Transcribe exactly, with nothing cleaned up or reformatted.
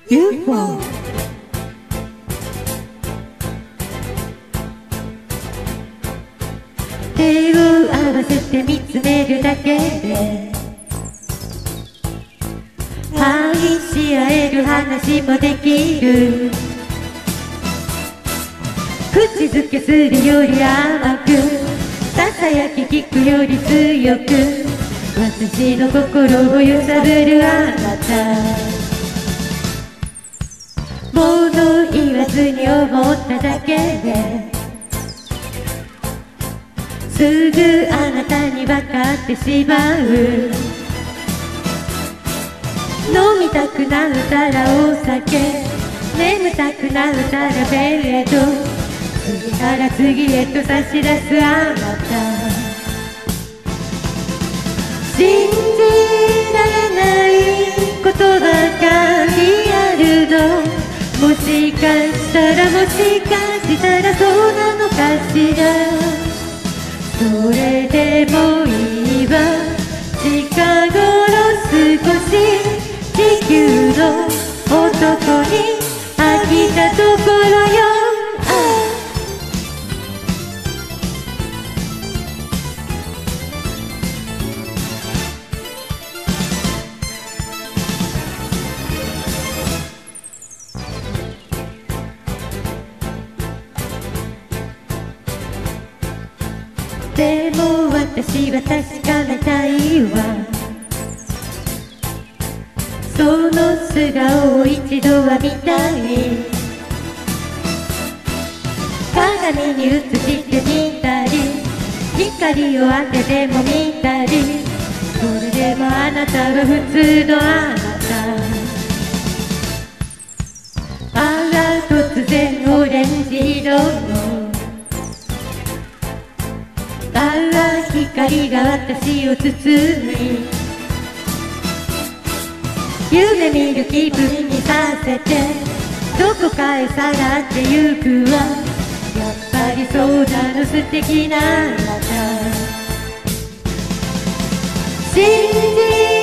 ユーフォー 手を合わせて見つめるだけで愛し合える話もできる。口づけするより甘く、ささやき聞くより強く、私の心を揺さぶるあなた。物言わずに思っただけですぐあなたに分かってしまう。飲みたくなったらお酒、眠たくなったらベッド、次から次へと差し出すあなた。信じられないことばかりあるの。もしかしたらもしかしたらそうなのかしら。それでもいいわ、近頃少し地球の男に飽きたところよ。でも私は確かめたいわ、その素顔を一度は見たい。鏡に映してみたり、光を当てても見たり、それでもあなたは普通のあなた。あら突然オレンジ色のあら光が私を包み、夢見る気分にさせてどこかへさらってゆくわ。やっぱりそうなの素敵なあなた。信じ